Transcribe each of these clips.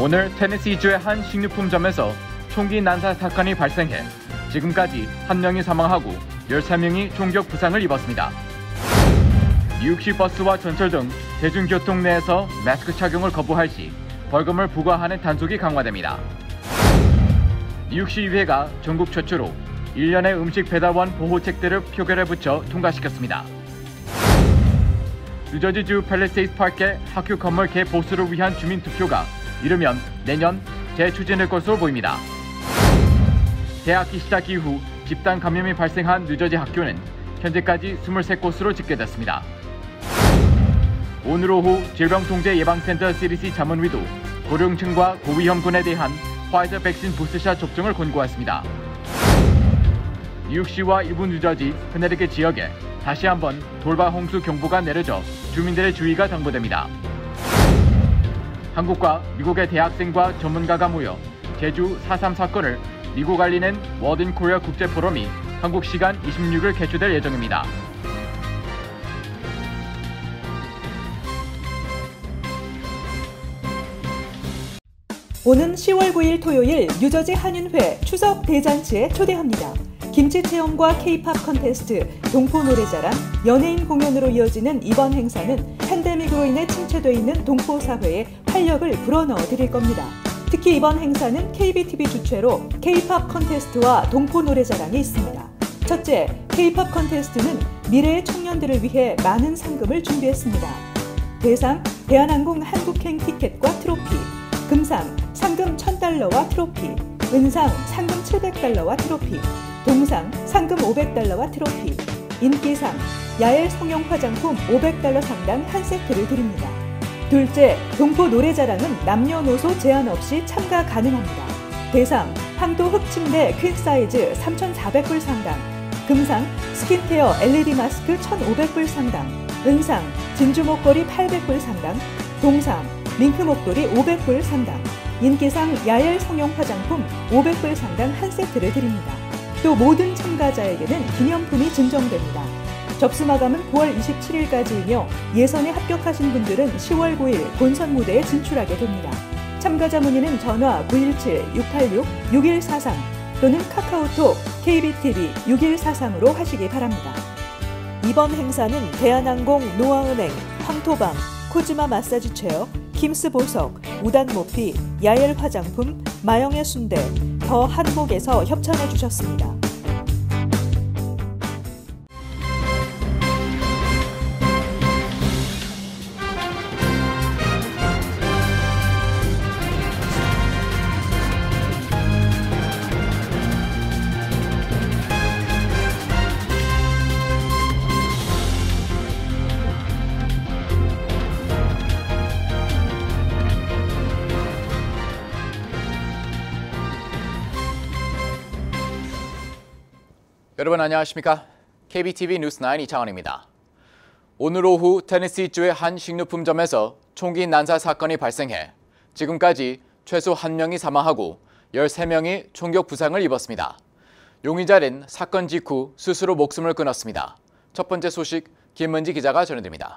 오늘 테네시주의 한 식료품점에서 총기 난사 사건이 발생해 지금까지 1명이 사망하고 13명이 총격 부상을 입었습니다. 뉴욕시 버스와 전철 등 대중교통 내에서 마스크 착용을 거부할 시 벌금을 부과하는 단속이 강화됩니다. 뉴욕시의회가 전국 최초로 1년의 음식 배달원 보호책들을 표결에 붙여 통과시켰습니다. 뉴저지주 팰리세이드 파크의 학교 건물 개보수를 위한 주민 투표가 이르면 내년 재추진될 것으로 보입니다. 대학기 시작 이후 집단 감염이 발생한 뉴저지 학교는 현재까지 23곳으로 집계됐습니다. 오늘 오후 질병통제예방센터 CDC 자문위도 고령층과 고위험군에 대한 화이자 백신 부스샷 접종을 권고했습니다. 뉴욕시와 일부 뉴저지, 커네티컷 지역에 다시 한번 돌발 홍수 경보가 내려져 주민들의 주의가 당부됩니다. 한국과 미국의 대학생과 전문가가 모여 제주 4.3 사건을 미국 알리는 월드 인 코리아 국제 포럼이 한국 시간 26일 개최될 예정입니다. 오는 10월 9일 토요일 뉴저지 한인회 추석 대잔치에 초대합니다. 김치 체험과 K-팝 컨테스트, 동포 노래자랑, 연예인 공연으로 이어지는 이번 행사는 팬데믹으로 인해 침체돼 있는 동포 사회에 활력을 불어넣어 드릴 겁니다. 특히 이번 행사는 KBTV 주최로 K-팝 컨테스트와 동포 노래자랑이 있습니다. 첫째, K-팝 컨테스트는 미래의 청년들을 위해 많은 상금을 준비했습니다. 대상, 대한항공 한국행 티켓과 트로피, 금상, 상금 $1,000와 트로피, 은상, 상금 $700와 트로피, 동상, 상금 $500와 트로피, 인기상, 야엘 성형 화장품 $500 상당 한 세트를 드립니다. 둘째, 동포 노래자랑은 남녀노소 제한 없이 참가 가능합니다. 대상, 황도 흑침대 퀸 사이즈 $3,400 상당, 금상, 스킨케어 LED 마스크 $1,500 상당, 은상, 진주 목걸이 $800 상당, 동상, 밍크 목도리 $500 상당, 인기상 야엘 성형 화장품 $500 상당 한 세트를 드립니다. 또 모든 참가자에게는 기념품이 증정됩니다. 접수 마감은 9월 27일까지이며 예선에 합격하신 분들은 10월 9일 본선 무대에 진출하게 됩니다. 참가자 문의는 전화 917-686-6143 또는 카카오톡 KBTV 6143으로 하시기 바랍니다. 이번 행사는 대한항공, 노아은행, 황토방, 코지마 마사지 체어, 김스 보석, 우단 모피, 야엘 화장품, 마영의 순대, 더 한복에서 협찬해 주셨습니다. 여러분 안녕하십니까? KBTV 뉴스9 이창원입니다. 오늘 오후 테네시주의 한 식료품점에서 총기 난사 사건이 발생해 지금까지 최소 1명이 사망하고 13명이 총격 부상을 입었습니다. 용의자는 사건 직후 스스로 목숨을 끊었습니다. 첫 번째 소식 김은지 기자가 전해드립니다.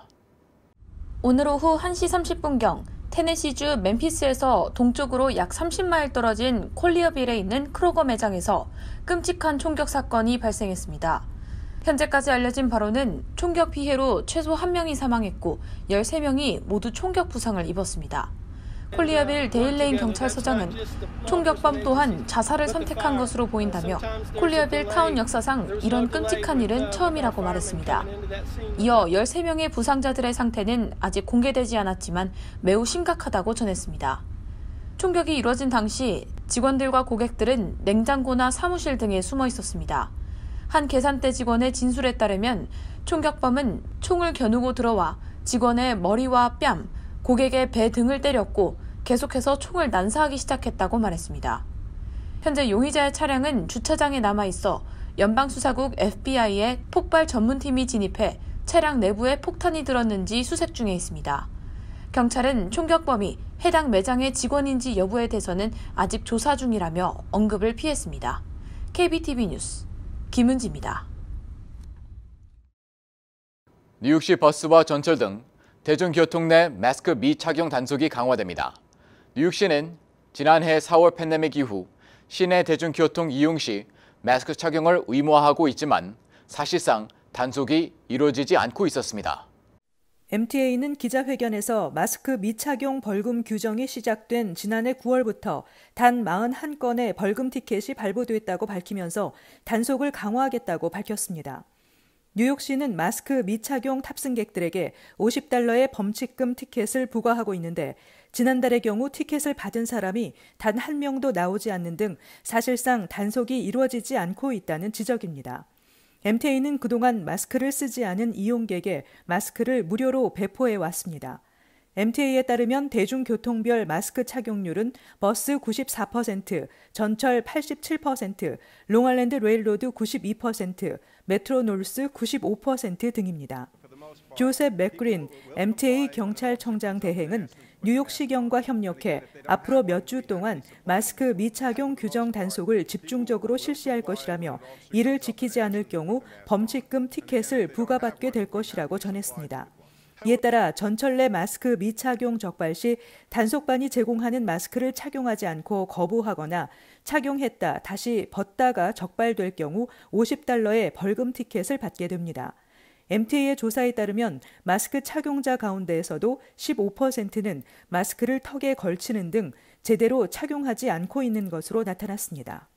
오늘 오후 1시 30분경 테네시주 멤피스에서 동쪽으로 약 30마일 떨어진 콜리어빌에 있는 크로거 매장에서 끔찍한 총격 사건이 발생했습니다. 현재까지 알려진 바로는 총격 피해로 최소 1명이 사망했고 13명이 모두 총격 부상을 입었습니다. 콜리어빌 데일레인 경찰서장은 총격범 또한 자살을 선택한 것으로 보인다며 콜리어빌 타운 역사상 이런 끔찍한 일은 처음이라고 말했습니다. 이어 13명의 부상자들의 상태는 아직 공개되지 않았지만 매우 심각하다고 전했습니다. 총격이 이뤄진 당시 직원들과 고객들은 냉장고나 사무실 등에 숨어 있었습니다. 한 계산대 직원의 진술에 따르면 총격범은 총을 겨누고 들어와 직원의 머리와 뺨, 고객의 배 등을 때렸고 계속해서 총을 난사하기 시작했다고 말했습니다. 현재 용의자의 차량은 주차장에 남아있어 연방수사국 FBI의 폭발 전문팀이 진입해 차량 내부에 폭탄이 들었는지 수색 중에 있습니다. 경찰은 총격범이 해당 매장의 직원인지 여부에 대해서는 아직 조사 중이라며 언급을 피했습니다. KBTV 뉴스 김은지입니다. 뉴욕시 버스와 전철 등 대중교통 내 마스크 미착용 단속이 강화됩니다. 뉴욕시는 지난해 4월 팬데믹 이후 시내 대중교통 이용 시 마스크 착용을 의무화하고 있지만 사실상 단속이 이루어지지 않고 있었습니다. MTA는 기자회견에서 마스크 미착용 벌금 규정이 시작된 지난해 9월부터 단 41건의 벌금 티켓이 발부됐다고 밝히면서 단속을 강화하겠다고 밝혔습니다. 뉴욕시는 마스크 미착용 탑승객들에게 $50의 범칙금 티켓을 부과하고 있는데 지난달의 경우 티켓을 받은 사람이 단 한 명도 나오지 않는 등 사실상 단속이 이루어지지 않고 있다는 지적입니다. MTA는 그동안 마스크를 쓰지 않은 이용객에 마스크를 무료로 배포해 왔습니다. MTA에 따르면 대중교통별 마스크 착용률은 버스 94%, 전철 87%, 롱아일랜드 레일로드 92%, 메트로놀스 95% 등입니다. 조셉 맥그린 MTA 경찰청장 대행은 뉴욕시경과 협력해 앞으로 몇 주 동안 마스크 미착용 규정 단속을 집중적으로 실시할 것이라며 이를 지키지 않을 경우 범칙금 티켓을 부과받게 될 것이라고 전했습니다. 이에 따라 전철 내 마스크 미착용 적발 시 단속반이 제공하는 마스크를 착용하지 않고 거부하거나 착용했다 다시 벗다가 적발될 경우 $50의 벌금 티켓을 받게 됩니다. MTA의 조사에 따르면 마스크 착용자 가운데에서도 15%는 마스크를 턱에 걸치는 등 제대로 착용하지 않고 있는 것으로 나타났습니다.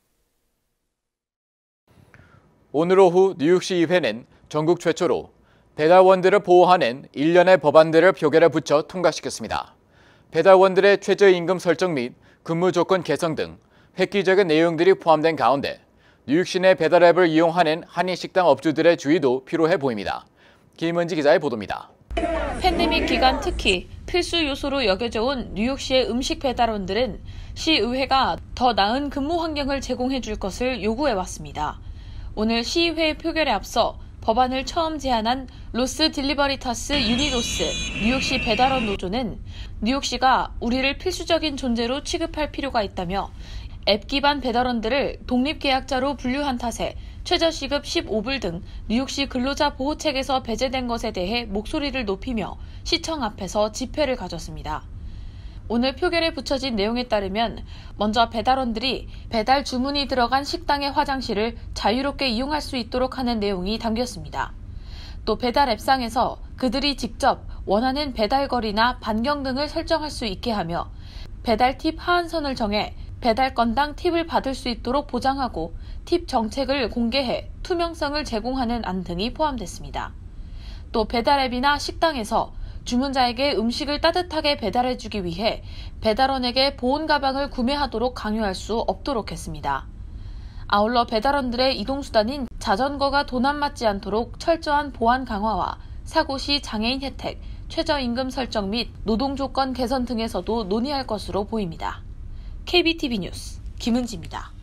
오늘 오후 뉴욕시 의회는 전국 최초로 배달원들을 보호하는 일련의 법안들을 표결에 붙여 통과시켰습니다. 배달원들의 최저임금 설정 및 근무 조건 개선 등 획기적인 내용들이 포함된 가운데 뉴욕시 내 배달 앱을 이용하는 한인식당 업주들의 주의도 필요해 보입니다. 김은지 기자의 보도입니다. 팬데믹 기간 특히 필수 요소로 여겨져 온 뉴욕시의 음식 배달원들은 시의회가 더 나은 근무 환경을 제공해 줄 것을 요구해 왔습니다. 오늘 시의회 표결에 앞서 법안을 처음 제안한 로스 딜리버리터스 유니로스 뉴욕시 배달원 노조는 뉴욕시가 우리를 필수적인 존재로 취급할 필요가 있다며 앱 기반 배달원들을 독립계약자로 분류한 탓에 최저시급 15불 등 뉴욕시 근로자 보호책에서 배제된 것에 대해 목소리를 높이며 시청 앞에서 집회를 가졌습니다. 오늘 표결에 붙여진 내용에 따르면 먼저 배달원들이 배달 주문이 들어간 식당의 화장실을 자유롭게 이용할 수 있도록 하는 내용이 담겼습니다. 또 배달 앱상에서 그들이 직접 원하는 배달거리나 반경 등을 설정할 수 있게 하며 배달 팁 하한선을 정해 배달 건당 팁을 받을 수 있도록 보장하고 팁 정책을 공개해 투명성을 제공하는 안 등이 포함됐습니다. 또 배달 앱이나 식당에서 주문자에게 음식을 따뜻하게 배달해주기 위해 배달원에게 보온 가방을 구매하도록 강요할 수 없도록 했습니다. 아울러 배달원들의 이동수단인 자전거가 도난 맞지 않도록 철저한 보안 강화와 사고 시 장애인 혜택, 최저임금 설정 및 노동조건 개선 등에서도 논의할 것으로 보입니다. KBTV 뉴스 김은지입니다.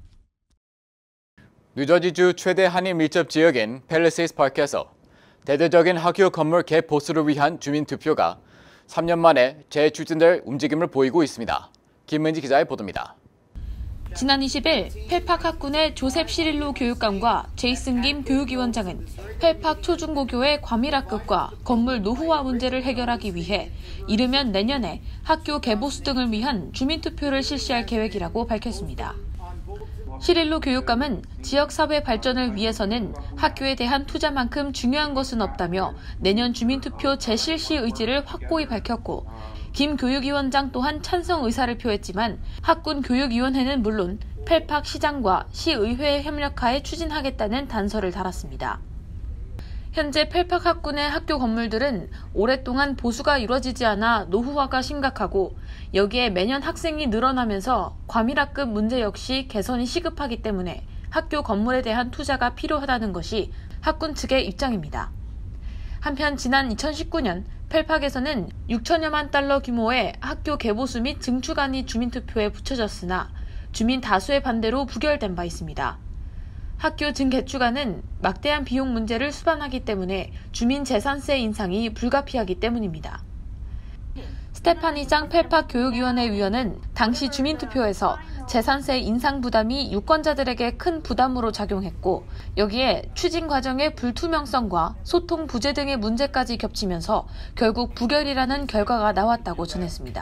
뉴저지주 최대 한인 밀접 지역인 팰리세이드 파크에서 대대적인 학교 건물 개보수를 위한 주민투표가 3년 만에 재추진될 움직임을 보이고 있습니다. 김은지 기자의 보도입니다. 지난 20일 펠팍 학군의 조셉 시릴로 교육감과 제이슨 김 교육위원장은 펠팍 초중고교의 과밀학급과 건물 노후화 문제를 해결하기 위해 이르면 내년에 학교 개보수 등을 위한 주민투표를 실시할 계획이라고 밝혔습니다. 시릴로 교육감은 지역사회 발전을 위해서는 학교에 대한 투자만큼 중요한 것은 없다며 내년 주민투표 재실시 의지를 확고히 밝혔고 김 교육위원장 또한 찬성 의사를 표했지만 학군 교육위원회는 물론 펠팍 시장과 시의회의 협력하에 추진하겠다는 단서를 달았습니다. 현재 펠팍 학군의 학교 건물들은 오랫동안 보수가 이루어지지 않아 노후화가 심각하고 여기에 매년 학생이 늘어나면서 과밀학급 문제 역시 개선이 시급하기 때문에 학교 건물에 대한 투자가 필요하다는 것이 학군 측의 입장입니다. 한편 지난 2019년 펠팍에서는 6천여만 달러 규모의 학교 개보수 및 증축안이 주민투표에 붙여졌으나 주민 다수의 반대로 부결된 바 있습니다. 학교 증개축안은 막대한 비용 문제를 수반하기 때문에 주민 재산세 인상이 불가피하기 때문입니다. 스테파니 장 펠팍 교육위원회 위원은 당시 주민투표에서 재산세 인상 부담이 유권자들에게 큰 부담으로 작용했고 여기에 추진 과정의 불투명성과 소통 부재 등의 문제까지 겹치면서 결국 부결이라는 결과가 나왔다고 전했습니다.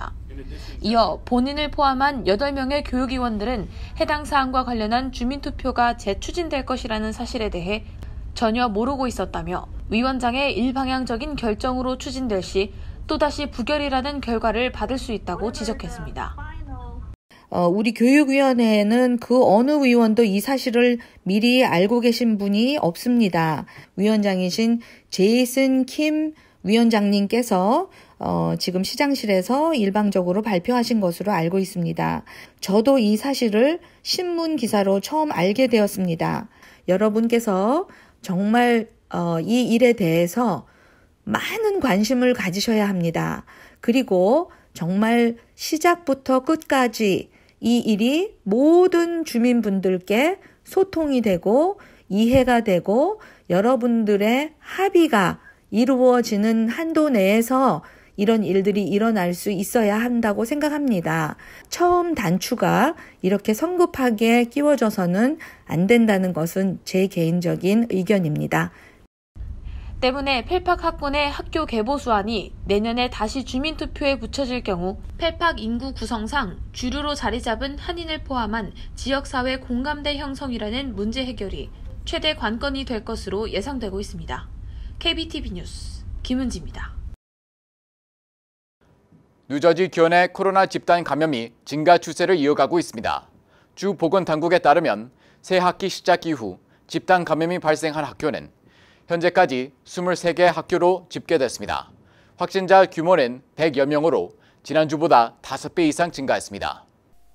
이어 본인을 포함한 8명의 교육위원들은 해당 사안과 관련한 주민투표가 재추진될 것이라는 사실에 대해 전혀 모르고 있었다며 위원장의 일방향적인 결정으로 추진될 시 또다시 부결이라는 결과를 받을 수 있다고 지적했습니다. 우리 교육위원회에는 그 어느 위원도 이 사실을 미리 알고 계신 분이 없습니다. 위원장이신 제이슨 킴 위원장님께서 지금 시장실에서 일방적으로 발표하신 것으로 알고 있습니다. 저도 이 사실을 신문 기사로 처음 알게 되었습니다. 여러분께서 정말 이 일에 대해서 많은 관심을 가지셔야 합니다. 그리고 정말 시작부터 끝까지 이 일이 모든 주민분들께 소통이 되고 이해가 되고 여러분들의 합의가 이루어지는 한도 내에서 이런 일들이 일어날 수 있어야 한다고 생각합니다. 처음 단추가 이렇게 성급하게 끼워져서는 안 된다는 것은 제 개인적인 의견입니다. 때문에 펠팍 학군의 학교 개보 수안이 내년에 다시 주민투표에 붙여질 경우 펠팍 인구 구성상 주류로 자리 잡은 한인을 포함한 지역사회 공감대 형성이라는 문제 해결이 최대 관건이 될 것으로 예상되고 있습니다. KBTV 뉴스 김은지입니다. 뉴저지 교내 코로나 집단 감염이 증가 추세를 이어가고 있습니다. 주 보건당국에 따르면 새 학기 시작 이후 집단 감염이 발생한 학교는 현재까지 23개 학교로 집계됐습니다. 확진자 규모는 100여 명으로 지난주보다 5배 이상 증가했습니다.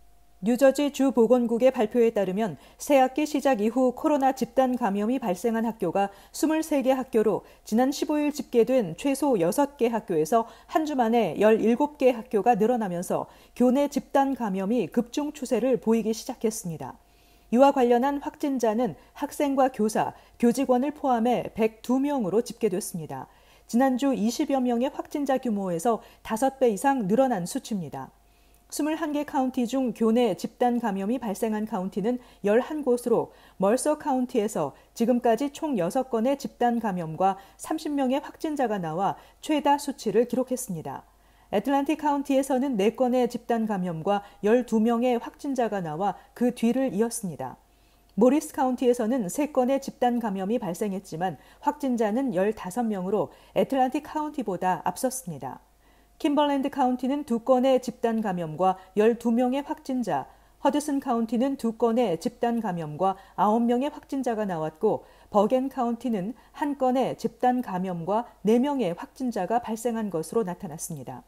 뉴저지 주 보건국의 발표에 따르면 새학기 시작 이후 코로나 집단 감염이 발생한 학교가 23개 학교로 지난 15일 집계된 최소 6개 학교에서 한 주 만에 17개 학교가 늘어나면서 교내 집단 감염이 급증 추세를 보이기 시작했습니다. 이와 관련한 확진자는 학생과 교사, 교직원을 포함해 102명으로 집계됐습니다. 지난주 20여 명의 확진자 규모에서 5배 이상 늘어난 수치입니다. 21개 카운티 중 교내 집단 감염이 발생한 카운티는 11곳으로 멀서 카운티에서 지금까지 총 6건의 집단 감염과 30명의 확진자가 나와 최다 수치를 기록했습니다. 애틀랜틱 카운티에서는 4건의 집단 감염과 12명의 확진자가 나와 그 뒤를 이었습니다. 모리스 카운티에서는 3건의 집단 감염이 발생했지만 확진자는 15명으로 애틀랜틱 카운티보다 앞섰습니다. 킴벌랜드 카운티는 2건의 집단 감염과 12명의 확진자, 허드슨 카운티는 2건의 집단 감염과 9명의 확진자가 나왔고 버겐 카운티는 1건의 집단 감염과 4명의 확진자가 발생한 것으로 나타났습니다.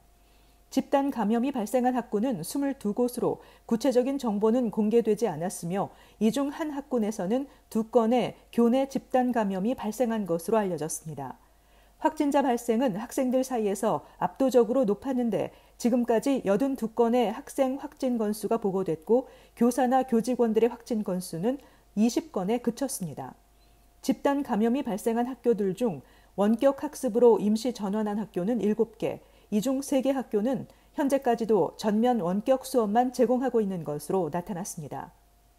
집단 감염이 발생한 학군은 22곳으로 구체적인 정보는 공개되지 않았으며 이 중 한 학군에서는 2건의 교내 집단 감염이 발생한 것으로 알려졌습니다. 확진자 발생은 학생들 사이에서 압도적으로 높았는데 지금까지 82건의 학생 확진 건수가 보고됐고 교사나 교직원들의 확진 건수는 20건에 그쳤습니다. 집단 감염이 발생한 학교들 중 원격 학습으로 임시 전환한 학교는 7개, 이 중 3개 학교는 현재까지도 전면 원격 수업만 제공하고 있는 것으로 나타났습니다.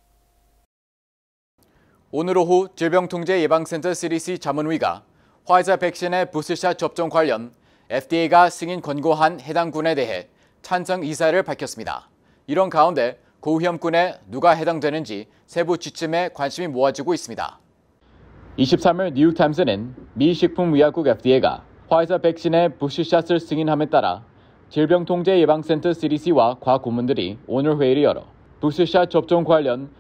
오늘 오후 질병통제예방센터 CDC 자문위가 화이자 백신의 부스샷 접종 관련 FDA가 승인 권고한 해당 군에 대해 찬성 의사를 밝혔습니다. 이런 가운데 고위험군에 누가 해당되는지 세부 지침에 관심이 모아지고 있습니다. 23일 뉴욕타임스는 미 식품의약국 FDA가 화이자 백신의 부스샷을 승인함에 따라 질병통제예방센터 CDC와 과 고문들이 오늘 회의를 열어 부스샷 접종 관련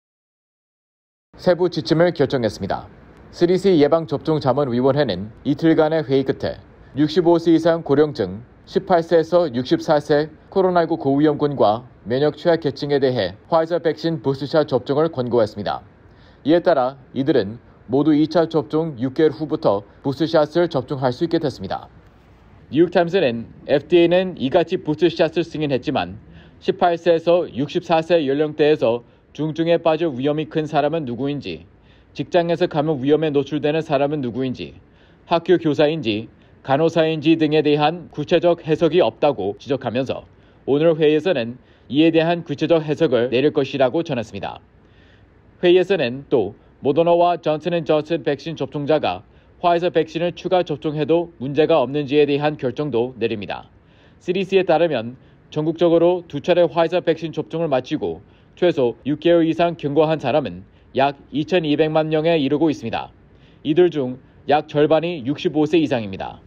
세부 지침을 결정했습니다. CDC 예방접종자문위원회는 이틀간의 회의 끝에 65세 이상 고령층, 18세에서 64세 코로나19 고위험군과 면역 취약 계층에 대해 화이자 백신 부스샷 접종을 권고했습니다. 이에 따라 이들은 모두 2차 접종 6개월 후부터 부스샷을 접종할 수 있게 됐습니다. 뉴욕타임스는 FDA는 이같이 부스샷을 승인했지만 18세에서 64세 연령대에서 중증에 빠질 위험이 큰 사람은 누구인지, 직장에서 감염 위험에 노출되는 사람은 누구인지, 학교 교사인지, 간호사인지 등에 대한 구체적 해석이 없다고 지적하면서 오늘 회의에서는 이에 대한 구체적 해석을 내릴 것이라고 전했습니다. 회의에서는 또 모더나와 존슨앤존슨 백신 접종자가 화이자 백신을 추가 접종해도 문제가 없는지에 대한 결정도 내립니다. CDC에 따르면 전국적으로 2차례 화이자 백신 접종을 마치고 최소 6개월 이상 경과한 사람은 약 2,200만 명에 이르고 있습니다. 이들 중 약 절반이 65세 이상입니다.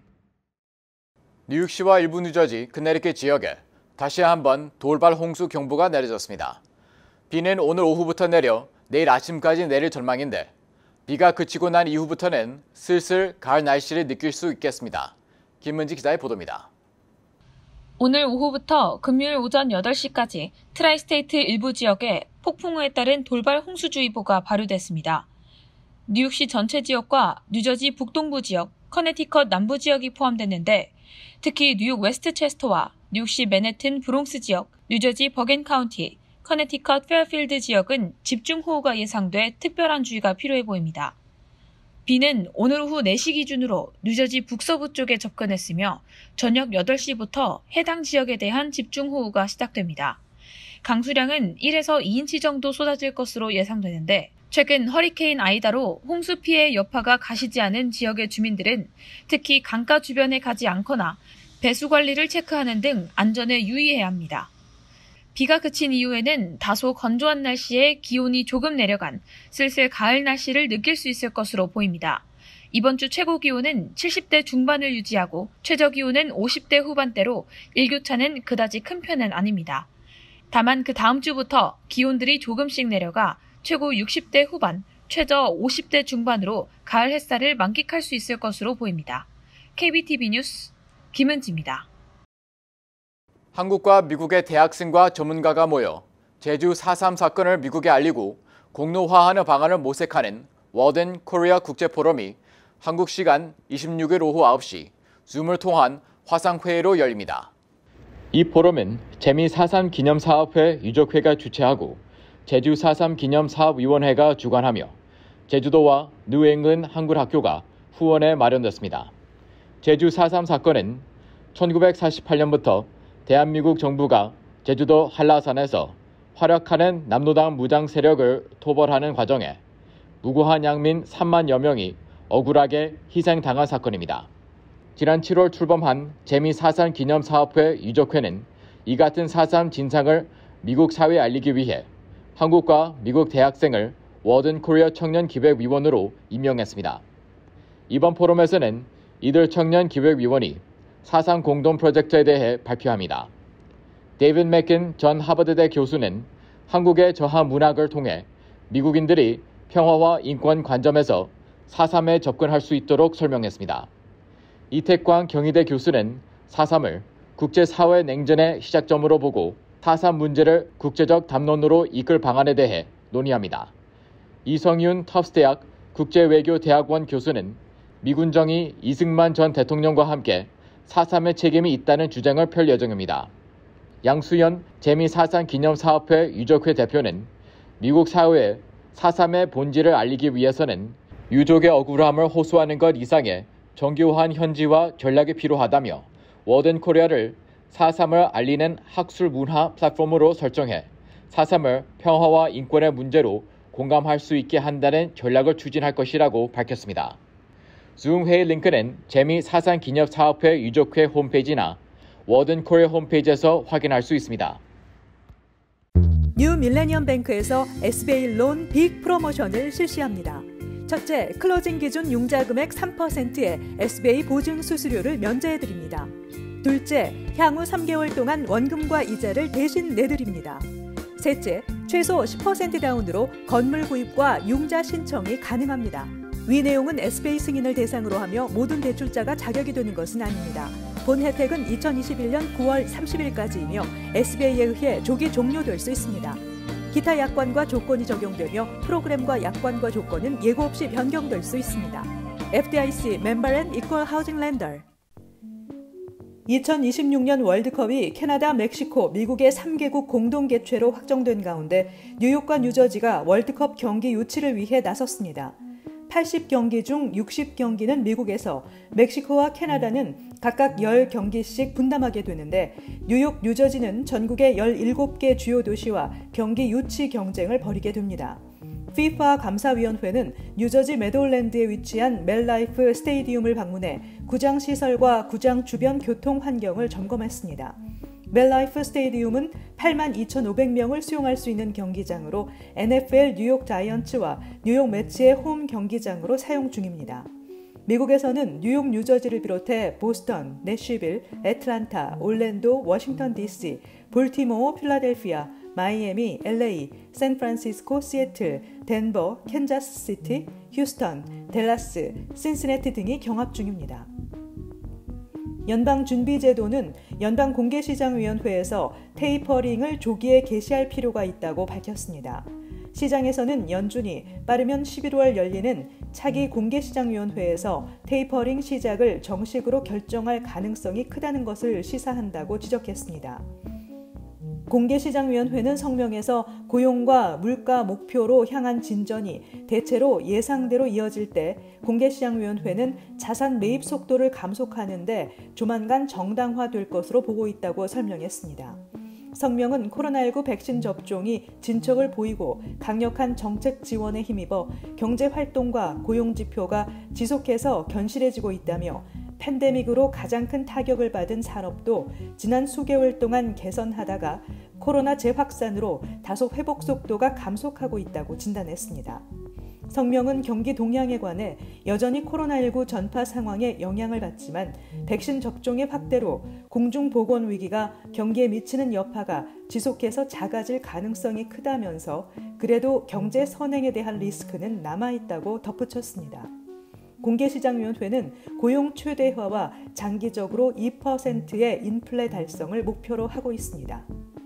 뉴욕시와 일부 뉴저지, 커네티컷 지역에 다시 한번 돌발 홍수 경보가 내려졌습니다. 비는 오늘 오후부터 내려 내일 아침까지 내릴 전망인데 비가 그치고 난 이후부터는 슬슬 가을 날씨를 느낄 수 있겠습니다. 김문지 기자의 보도입니다. 오늘 오후부터 금요일 오전 8시까지 트라이스테이트 일부 지역에 폭풍우에 따른 돌발 홍수주의보가 발효됐습니다. 뉴욕시 전체 지역과 뉴저지 북동부 지역, 커네티컷 남부 지역이 포함됐는데 특히 뉴욕 웨스트체스터와 뉴욕시 맨해튼 브롱스 지역, 뉴저지 버겐 카운티, 커네티컷 페어필드 지역은 집중호우가 예상돼 특별한 주의가 필요해 보입니다. 비는 오늘 오후 4시 기준으로 뉴저지 북서부 쪽에 접근했으며 저녁 8시부터 해당 지역에 대한 집중호우가 시작됩니다. 강수량은 1에서 2인치 정도 쏟아질 것으로 예상되는데 최근 허리케인 아이다로 홍수 피해 여파가 가시지 않은 지역의 주민들은 특히 강가 주변에 가지 않거나 배수 관리를 체크하는 등 안전에 유의해야 합니다. 비가 그친 이후에는 다소 건조한 날씨에 기온이 조금 내려간 슬슬 가을 날씨를 느낄 수 있을 것으로 보입니다. 이번 주 최고 기온은 70대 중반을 유지하고 최저 기온은 50대 후반대로 일교차는 그다지 큰 편은 아닙니다. 다만 그 다음 주부터 기온들이 조금씩 내려가 최고 60대 후반, 최저 50대 중반으로 가을 햇살을 만끽할 수 있을 것으로 보입니다. KBTV 뉴스 김은지입니다. 한국과 미국의 대학생과 전문가가 모여 제주 4.3 사건을 미국에 알리고 공론화하는 방안을 모색하는 워든 코리아 국제포럼이 한국 시간 26일 오후 9시 줌을 통한 화상회의로 열립니다. 이 포럼은 재미 4.3 기념사업회 유족회가 주최하고 제주 4.3 기념사업위원회가 주관하며 제주도와 뉴england 한글학교가 후원에 마련됐습니다. 제주 4.3 사건은 1948년부터 대한민국 정부가 제주도 한라산에서 활약하는 남노당 무장 세력을 토벌하는 과정에 무고한 양민 3만여 명이 억울하게 희생당한 사건입니다. 지난 7월 출범한 재미 4.3 기념사업회 유족회는 이 같은 4.3 진상을 미국 사회에 알리기 위해 한국과 미국 대학생을 워든 코리아 청년 기획위원으로 임명했습니다. 이번 포럼에서는 이들 청년 기획위원이 4.3 공동 프로젝트에 대해 발표합니다. 데이빗 맥킨 전 하버드대 교수는 한국의 저하 문학을 통해 미국인들이 평화와 인권 관점에서 4.3에 접근할 수 있도록 설명했습니다. 이태광 경희대 교수는 4.3을 국제사회 냉전의 시작점으로 보고 4.3 문제를 국제적 담론으로 이끌 방안에 대해 논의합니다. 이성윤 터프스대학 국제외교대학원 교수는 미군정이 이승만 전 대통령과 함께 4.3의 책임이 있다는 주장을 펼 예정입니다. 양수연 재미 4.3 기념사업회 유족회 대표는 미국 사회에 4.3의 본질을 알리기 위해서는 유족의 억울함을 호소하는 것 이상의 정교한 현지화 전략이 필요하다며 워든 코리아를 4.3을 알리는 학술 문화 플랫폼으로 설정해 4.3을 평화와 인권의 문제로 공감할 수 있게 한다는 전략을 추진할 것이라고 밝혔습니다. 줌 회의 링크는 재미 4.3 기념사업회 유족회 홈페이지나 워든 코리아 홈페이지에서 확인할 수 있습니다. 뉴 밀레니엄 뱅크에서 SBA 론 빅 프로모션을 실시합니다. 첫째, 클로징 기준 융자 금액 3%의 SBA 보증 수수료를 면제해드립니다. 둘째, 향후 3개월 동안 원금과 이자를 대신 내드립니다. 셋째, 최소 10% 다운으로 건물 구입과 융자 신청이 가능합니다. 위 내용은 SBA 승인을 대상으로 하며 모든 대출자가 자격이 되는 것은 아닙니다. 본 혜택은 2021년 9월 30일까지이며 SBA에 의해 조기 종료될 수 있습니다. 기타 약관과 조건이 적용되며 프로그램과 약관과 조건은 예고 없이 변경될 수 있습니다. FDIC 멤버 앤 이퀄 하우징 렌더. 2026년 월드컵이 캐나다, 멕시코, 미국의 3개국 공동 개최로 확정된 가운데 뉴욕과 뉴저지가 월드컵 경기 유치를 위해 나섰습니다. 80경기 중 60경기는 미국에서, 멕시코와 캐나다는 각각 10경기씩 분담하게 되는데 뉴욕, 뉴저지는 전국의 17개 주요 도시와 경기 유치 경쟁을 벌이게 됩니다. FIFA 감사위원회는 뉴저지 메돌랜드에 위치한 멜라이프 스테디움을 방문해 구장 시설과 구장 주변 교통 환경을 점검했습니다. 멜라이프 스테디움은 82,500명을 수용할 수 있는 경기장으로 NFL 뉴욕 자이언츠와 뉴욕 매츠의 홈 경기장으로 사용 중입니다. 미국에서는 뉴욕, 뉴저지를 비롯해 보스턴, 내쉬빌, 애틀란타, 올랜도, 워싱턴 DC, 볼티모어, 필라델피아, 마이애미, LA, 샌프란시스코, 시애틀, 덴버, 캔자스시티, 휴스턴, 댈라스, 신시내티 등이 경합 중입니다. 연방준비제도는 연방공개시장위원회에서 테이퍼링을 조기에 개시할 필요가 있다고 밝혔습니다. 시장에서는 연준이 빠르면 11월 열리는 차기 공개시장위원회에서 테이퍼링 시작을 정식으로 결정할 가능성이 크다는 것을 시사한다고 지적했습니다. 공개시장위원회는 성명에서 고용과 물가 목표로 향한 진전이 대체로 예상대로 이어질 때 공개시장위원회는 자산 매입 속도를 감속하는 데 조만간 정당화될 것으로 보고 있다고 설명했습니다. 성명은 코로나19 백신 접종이 진척을 보이고 강력한 정책 지원에 힘입어 경제활동과 고용지표가 지속해서 견실해지고 있다며 팬데믹으로 가장 큰 타격을 받은 산업도 지난 수개월 동안 개선하다가 코로나 재확산으로 다소 회복 속도가 감속하고 있다고 진단했습니다. 성명은 경기 동향에 관해 여전히 코로나19 전파 상황에 영향을 받지만 백신 접종의 확대로 공중보건 위기가 경기에 미치는 여파가 지속해서 작아질 가능성이 크다면서 그래도 경제 선행에 대한 리스크는 남아있다고 덧붙였습니다. 공개시장위원회는 고용 최대화와 장기적으로 2%의 인플레 달성을 목표로 하고 있습니다.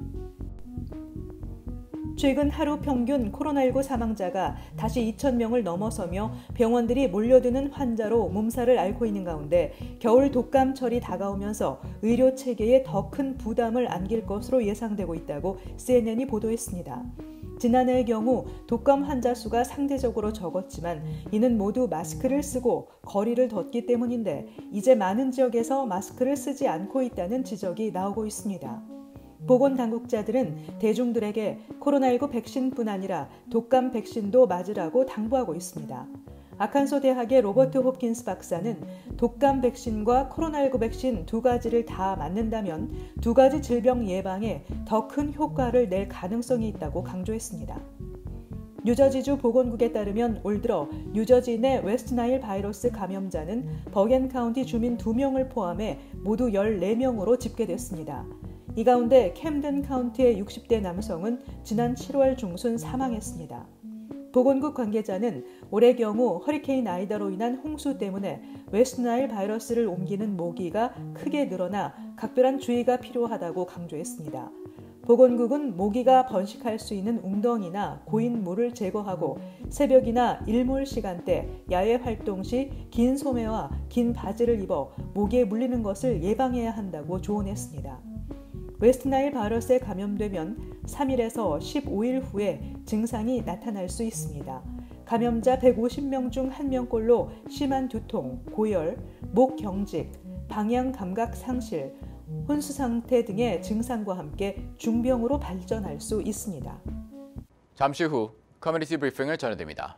최근 하루 평균 코로나19 사망자가 다시 2,000명을 넘어서며 병원들이 몰려드는 환자로 몸살을 앓고 있는 가운데 겨울 독감철이 다가오면서 의료 체계에 더 큰 부담을 안길 것으로 예상되고 있다고 CNN이 보도했습니다. 지난해의 경우 독감 환자 수가 상대적으로 적었지만 이는 모두 마스크를 쓰고 거리를 뒀기 때문인데 이제 많은 지역에서 마스크를 쓰지 않고 있다는 지적이 나오고 있습니다. 보건당국자들은 대중들에게 코로나19 백신뿐 아니라 독감 백신도 맞으라고 당부하고 있습니다. 아칸소 대학의 로버트 홉킨스 박사는 독감 백신과 코로나19 백신 두 가지를 다 맞는다면 두 가지 질병 예방에 더 큰 효과를 낼 가능성이 있다고 강조했습니다. 뉴저지주 보건국에 따르면 올 들어 뉴저지 내 웨스트나일 바이러스 감염자는 버겐 카운티 주민 2명을 포함해 모두 14명으로 집계됐습니다. 이 가운데 캠든 카운티의 60대 남성은 지난 7월 중순 사망했습니다. 보건국 관계자는 올해 경우 허리케인 아이다로 인한 홍수 때문에 웨스트나일 바이러스를 옮기는 모기가 크게 늘어나 각별한 주의가 필요하다고 강조했습니다. 보건국은 모기가 번식할 수 있는 웅덩이나 고인 물을 제거하고 새벽이나 일몰 시간대 야외 활동 시 긴 소매와 긴 바지를 입어 모기에 물리는 것을 예방해야 한다고 조언했습니다. 웨스트나일 바이러스에 감염되면 3일에서 15일 후에 증상이 나타날 수 있습니다. 감염자 150명 중 1명꼴로 심한 두통, 고열, 목 경직, 방향 감각 상실, 혼수 상태 등의 증상과 함께 중병으로 발전할 수 있습니다. 잠시 후 커뮤니티 브리핑을 전해드립니다.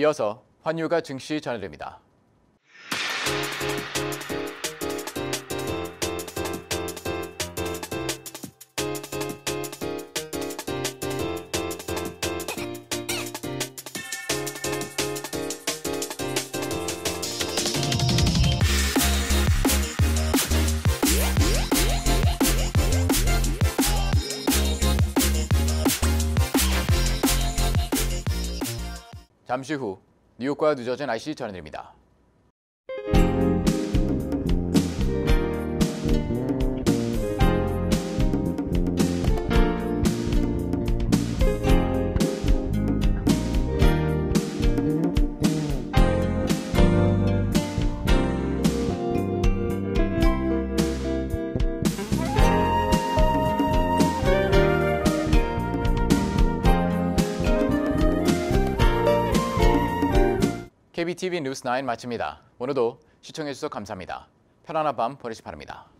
이어서 환율과 증시 전해드립니다. 잠시 후 뉴욕과 뉴저지 날씨 전해드립니다. KBTV 뉴스 9 마칩니다. 오늘도 시청해주셔서 감사합니다. 편안한 밤 보내시 바랍니다.